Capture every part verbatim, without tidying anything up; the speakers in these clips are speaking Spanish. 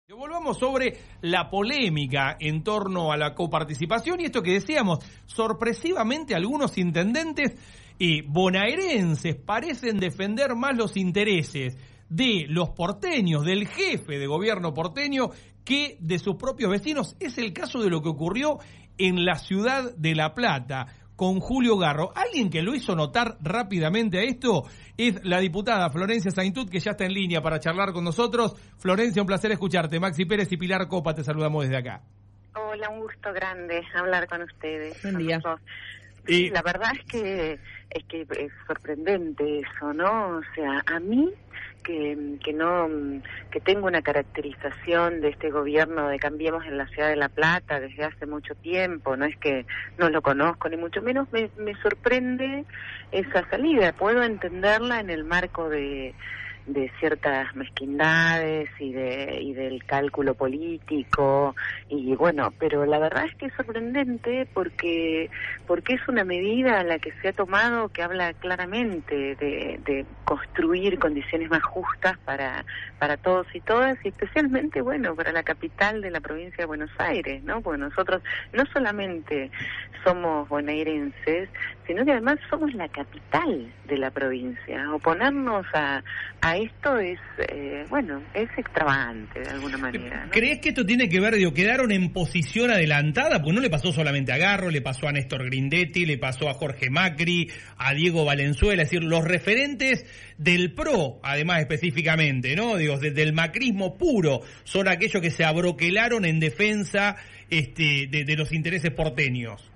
Volvamos sobre la polémica en torno a la coparticipación y esto que decíamos, sorpresivamente algunos intendentes eh, bonaerenses parecen defender más los intereses de los porteños, del jefe de gobierno porteño, que de sus propios vecinos. Es el caso de lo que ocurrió en la ciudad de La Plata con Julio Garro. Alguien que lo hizo notar rápidamente a esto es la diputada Florencia Saintut, que ya está en línea para charlar con nosotros. Florencia, un placer escucharte. Maxi Pérez y Pilar Copa te saludamos desde acá. Hola, un gusto grande hablar con ustedes. Buen día. Sí, eh, la verdad es que es que es sorprendente eso, ¿no? O sea, a mí que, que no que tengo una caracterización de este gobierno de Cambiemos en la ciudad de La Plata desde hace mucho tiempo, no es que no lo conozco ni mucho menos, me, me sorprende esa salida. Puedo entenderla en el marco de de ciertas mezquindades y de y del cálculo político y bueno, pero la verdad es que es sorprendente porque porque es una medida la que se ha tomado que habla claramente de, de construir condiciones más justas para para todos y todas, y especialmente, bueno, para la capital de la provincia de Buenos Aires, ¿no? Porque nosotros no solamente somos bonaerenses, sino que además somos la capital de la provincia. Oponernos a, a esto es, eh, bueno, es extravagante de alguna manera, ¿no? ¿Crees que esto tiene que ver, digo, quedaron en posición adelantada? Porque no le pasó solamente a Garro, le pasó a Néstor Grindetti, le pasó a Jorge Macri, a Diego Valenzuela, es decir, los referentes del PRO, además específicamente, ¿no? Digo, desde el macrismo puro, son aquellos que se abroquelaron en defensa este, de, de los intereses porteños.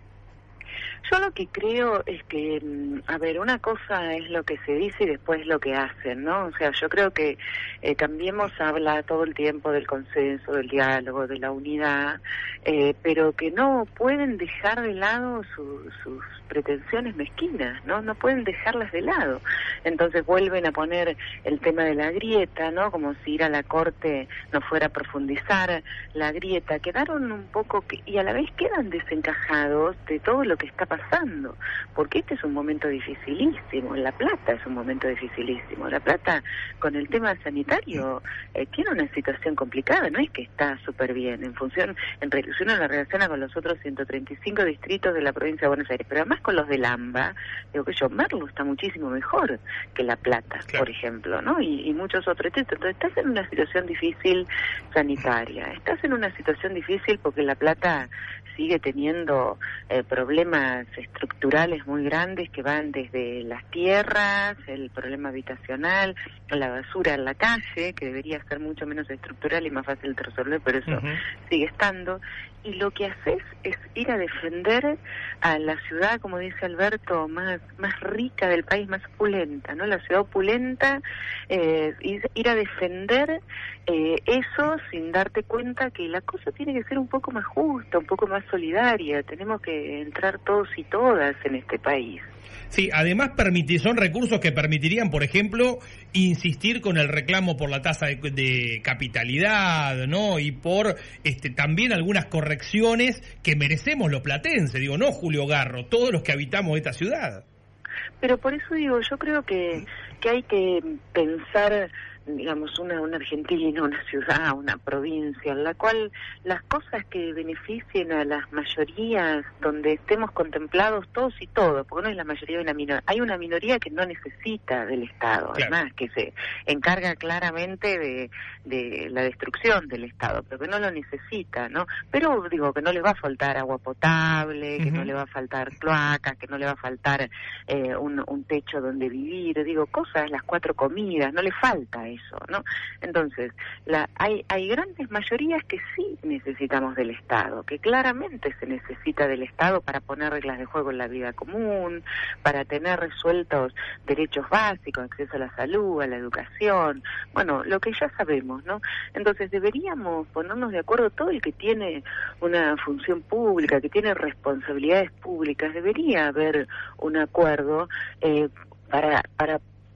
Yo lo que creo es que, a ver, una cosa es lo que se dice y después lo que hacen, ¿no? O sea, yo creo que eh, Cambiemos habla todo el tiempo del consenso, del diálogo, de la unidad, eh, pero que no pueden dejar de lado su, sus pretensiones mezquinas, ¿no? No pueden dejarlas de lado. Entonces vuelven a poner el tema de la grieta, ¿no? Como si ir a la corte no fuera a profundizar la grieta. Quedaron un poco, que, y a la vez quedan desencajados de todo lo que está pasando, porque este es un momento dificilísimo. La Plata es un momento dificilísimo. La Plata, con el tema sanitario, eh, tiene una situación complicada, no es que está súper bien, en función, en relación a la relaciona con los otros ciento treinta y cinco distritos de la provincia de Buenos Aires, pero además con los del AMBA, digo que yo, Merlo está muchísimo mejor que La Plata, claro, por ejemplo, ¿no? Y, y muchos otros distritos. Entonces estás en una situación difícil sanitaria, estás en una situación difícil porque La Plata sigue teniendo eh, problemas estructurales muy grandes que van desde las tierras, el problema habitacional, la basura en la calle, que debería ser mucho menos estructural y más fácil de resolver, pero eso uh-huh. sigue estando. Y lo que haces es ir a defender a la ciudad, como dice Alberto, más más rica del país, más opulenta, ¿no? La ciudad opulenta, eh, ir, ir a defender eh, eso sin darte cuenta que la cosa tiene que ser un poco más justa, un poco más solidaria. Tenemos que entrar todos y todas en este país. Sí, además permitir, son recursos que permitirían, por ejemplo, insistir con el reclamo por la tasa de, de capitalidad, ¿no? Y por este también algunas correcciones que merecemos los platenses, digo, no Julio Garro, todos los que habitamos esta ciudad. Pero por eso digo, yo creo que, que hay que pensar, digamos, una, una Argentina, una ciudad, una provincia, en la cual las cosas que beneficien a las mayorías, donde estemos contemplados todos y todos, porque no es la mayoría de una minoría, hay una minoría que no necesita del Estado, claro, además, que se encarga claramente de, de la destrucción del Estado, pero que no lo necesita, ¿no? Pero digo, que no le va a faltar agua potable, que uh-huh. no le va a faltar cloacas, que no le va a faltar eh, un, un techo donde vivir, digo, cosas, las cuatro comidas, no le falta eso, ¿no? Entonces, la, hay, hay grandes mayorías que sí necesitamos del Estado, que claramente se necesita del Estado para poner reglas de juego en la vida común, para tener resueltos derechos básicos, acceso a la salud, a la educación, bueno, lo que ya sabemos, ¿no? Entonces, deberíamos ponernos de acuerdo, todo el que tiene una función pública, que tiene responsabilidades públicas, debería haber un acuerdo eh, para para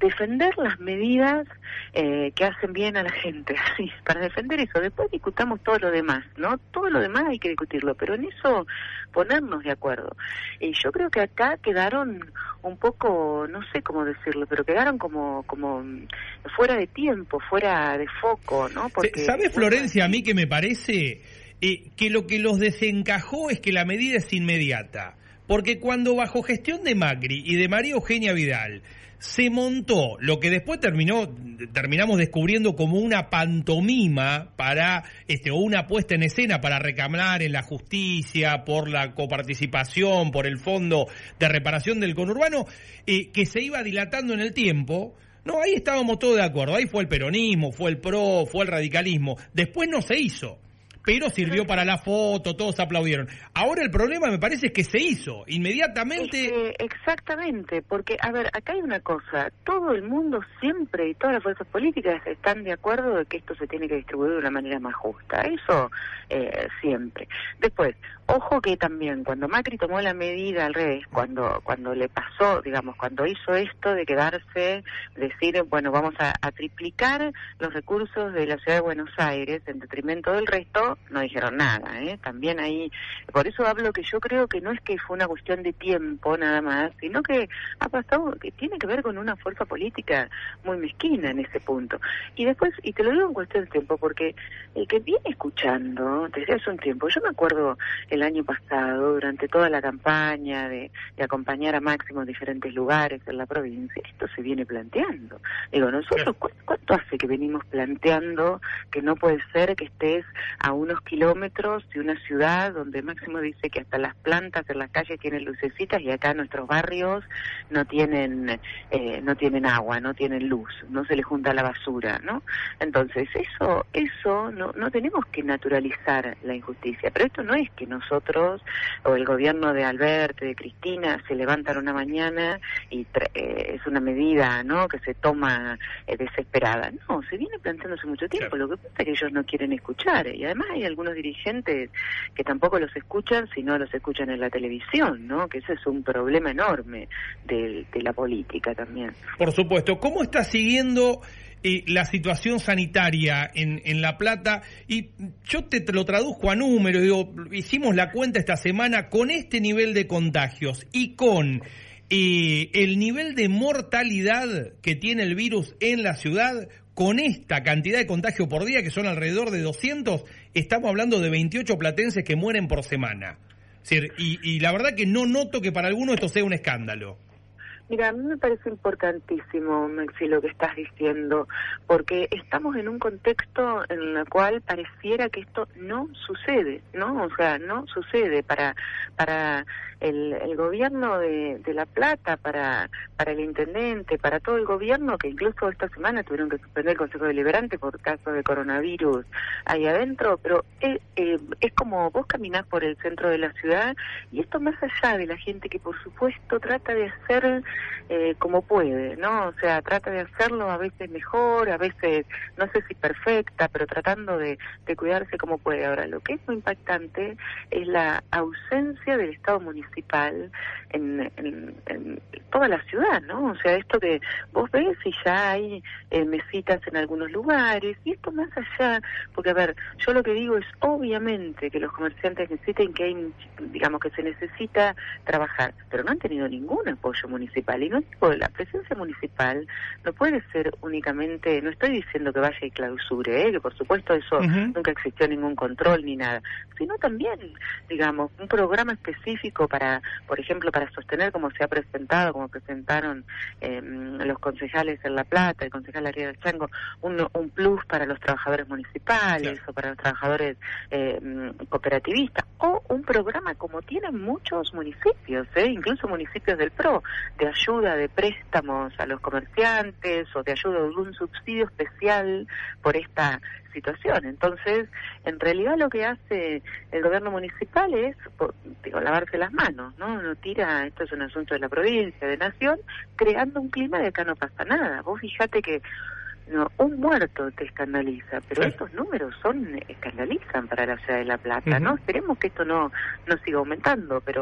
defender las medidas eh, que hacen bien a la gente, así, para defender eso. Después discutamos todo lo demás, ¿no? Todo lo demás hay que discutirlo, pero en eso ponernos de acuerdo. Y yo creo que acá quedaron un poco, no sé cómo decirlo, pero quedaron como como fuera de tiempo, fuera de foco, ¿no? Porque, ¿sabes, Florencia, a mí que me parece eh, que lo que los desencajó es que la medida es inmediata? Porque cuando bajo gestión de Macri y de María Eugenia Vidal se montó lo que después terminó terminamos descubriendo como una pantomima para este o una puesta en escena para reclamar en la justicia por la coparticipación, por el fondo de reparación del conurbano, eh, que se iba dilatando en el tiempo. No, ahí estábamos todos de acuerdo, ahí fue el peronismo, fue el PRO, fue el radicalismo. Después no se hizo, pero sirvió para la foto, todos aplaudieron. Ahora el problema me parece es que se hizo inmediatamente. Es que, exactamente, porque, a ver, acá hay una cosa, todo el mundo siempre y todas las fuerzas políticas están de acuerdo de que esto se tiene que distribuir de una manera más justa, eso eh, siempre. Después, ojo que también cuando Macri tomó la medida al revés, cuando cuando le pasó, digamos, cuando hizo esto de quedarse, decir, bueno, vamos a, a triplicar los recursos de la Ciudad de Buenos Aires en detrimento del resto, no dijeron nada, ¿eh? También ahí, por eso hablo que yo creo que no es que fue una cuestión de tiempo nada más, sino que ha pasado, que tiene que ver con una fuerza política muy mezquina en ese punto. Y después, y te lo digo en cuestión de tiempo, porque el que viene escuchando desde hace un tiempo, yo me acuerdo el año pasado, durante toda la campaña de, de acompañar a Máximo en diferentes lugares en la provincia, esto se viene planteando. Digo, nosotros, ¿cu ¿cuánto hace que venimos planteando que no puede ser que estés a unos kilómetros de una ciudad donde Máximo dice que hasta las plantas en las calles tienen lucecitas y acá nuestros barrios no tienen eh, no tienen agua, no tienen luz, no se les junta la basura, ¿no? Entonces, eso eso no, no tenemos que naturalizar la injusticia, pero esto no es que nosotros o el gobierno de Alberto, de Cristina, se levantan una mañana y eh, es una medida, ¿no?, que se toma eh, desesperada. No, se viene planteando hace mucho tiempo. Claro. Lo que pasa es que ellos no quieren escuchar, y además hay algunos dirigentes que tampoco los escuchan, sino los escuchan en la televisión, ¿no?, que ese es un problema enorme de, de la política también. Por supuesto. ¿Cómo está siguiendo Eh, la situación sanitaria en, en La Plata? Y yo te, te lo traduzco a números, digo, hicimos la cuenta esta semana con este nivel de contagios y con eh, el nivel de mortalidad que tiene el virus en la ciudad, con esta cantidad de contagios por día, que son alrededor de doscientos, estamos hablando de veintiocho platenses que mueren por semana. Es decir, y, y la verdad que no noto que para algunos esto sea un escándalo. Mira, a mí me parece importantísimo, Maxi, lo que estás diciendo, porque estamos en un contexto en el cual pareciera que esto no sucede, ¿no? O sea, no sucede para para el, el gobierno de, de La Plata, para para el intendente, para todo el gobierno, que incluso esta semana tuvieron que suspender el Consejo Deliberante por caso de coronavirus ahí adentro, pero es, eh, es como vos caminás por el centro de la ciudad y esto más allá de la gente que por supuesto trata de hacer Eh, como puede, ¿no? O sea, trata de hacerlo a veces mejor, a veces, no sé si perfecta, pero tratando de, de cuidarse como puede. Ahora, lo que es muy impactante es la ausencia del Estado municipal en, en, en toda la ciudad, ¿no? O sea, esto que vos ves y ya hay eh, mesitas en algunos lugares, y esto más allá, porque a ver, yo lo que digo es obviamente que los comerciantes necesiten que hay, digamos que se necesita trabajar, pero no han tenido ningún apoyo municipal, y no digo, la presencia municipal no puede ser únicamente, no estoy diciendo que vaya y clausure, ¿eh? Que por supuesto eso uh-huh. nunca existió ningún control ni nada, sino también, digamos, un programa específico para, por ejemplo, para sostener, como se ha presentado, como presentaron eh, los concejales en La Plata, el concejal Ariel Chango, un, un plus para los trabajadores municipales, claro, o para los trabajadores eh, cooperativistas, o un programa como tienen muchos municipios, ¿eh? Incluso municipios del PRO, de ayuda de préstamos a los comerciantes o de ayuda de algún subsidio especial por esta situación. Entonces, en realidad lo que hace el gobierno municipal es, digo, lavarse las manos, ¿no? No tira, esto es un asunto de la provincia, de nación, creando un clima de acá no pasa nada. Vos fíjate que no, un muerto te escandaliza, pero sí, estos números son escandalizan para la ciudad de La Plata, uh-huh. ¿no? Esperemos que esto no, no siga aumentando, pero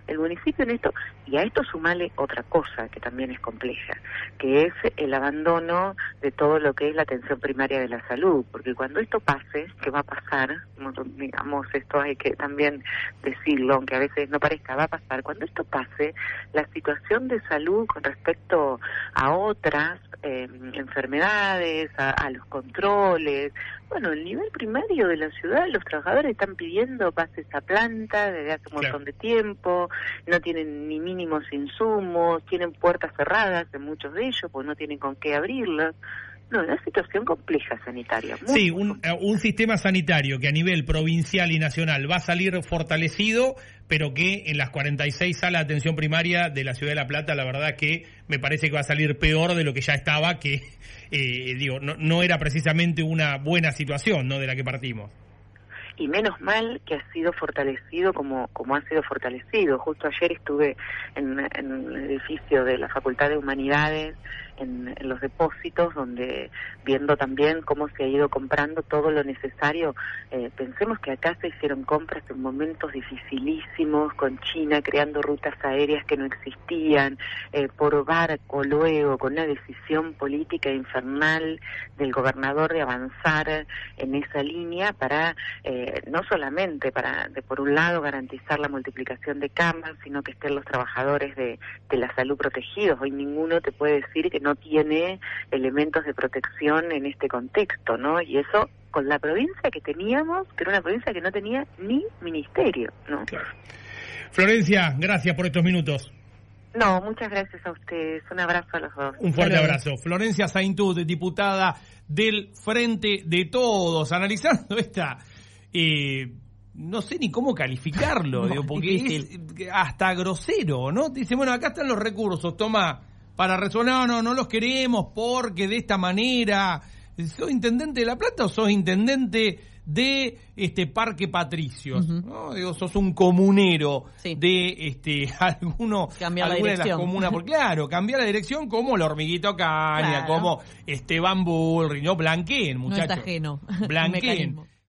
el municipio en esto, y a esto sumale otra cosa que también es compleja, que es el abandono de todo lo que es la atención primaria de la salud, porque cuando esto pase, que va a pasar, digamos, esto hay que también decirlo, aunque a veces no parezca, va a pasar, cuando esto pase, la situación de salud con respecto a otras eh, enfermedades, a, a los controles, bueno, el nivel primario de la ciudad, los trabajadores están pidiendo pase esa planta desde hace un montón de tiempo, no tienen ni mínimos insumos, tienen puertas cerradas en muchos de ellos porque no tienen con qué abrirlas. No, una situación compleja sanitaria. Muy, sí, un, un sistema sanitario que a nivel provincial y nacional va a salir fortalecido, pero que en las cuarenta y seis salas de atención primaria de la Ciudad de La Plata, la verdad que me parece que va a salir peor de lo que ya estaba, que eh, digo, no, no era precisamente una buena situación, ¿no?, de la que partimos. Y menos mal que ha sido fortalecido como como ha sido fortalecido. Justo ayer estuve en, en el edificio de la Facultad de Humanidades, en, en los depósitos, donde viendo también cómo se ha ido comprando todo lo necesario. Eh, pensemos que acá se hicieron compras en momentos dificilísimos, con China creando rutas aéreas que no existían, eh, por barco luego, con una decisión política infernal del gobernador de avanzar en esa línea para... Eh, no solamente para, de, por un lado, garantizar la multiplicación de camas, sino que estén los trabajadores de, de la salud protegidos. Hoy ninguno te puede decir que no tiene elementos de protección en este contexto, ¿no? Y eso con la provincia que teníamos, que era una provincia que no tenía ni ministerio, ¿no? Claro. Florencia, gracias por estos minutos. No, muchas gracias a ustedes. Un abrazo a los dos. Un fuerte abrazo. Florencia Saintud, diputada del Frente de Todos, analizando esta... Eh, no sé ni cómo calificarlo, no, digo, porque difícil. Es hasta grosero, ¿no? Dice, bueno, acá están los recursos, toma, para resolver, no, no, no los queremos porque de esta manera, ¿sos intendente de La Plata o sos intendente de este Parque Patricios? Uh-huh. ¿No? Digo, sos un comunero sí. de este alguno cambiar alguna la de las comunas, porque claro, cambiar la dirección como la Hormiguita Ocaña, claro. como Esteban Bullrich, no blanqueen, muchachos. No está ajeno. Blanqueen.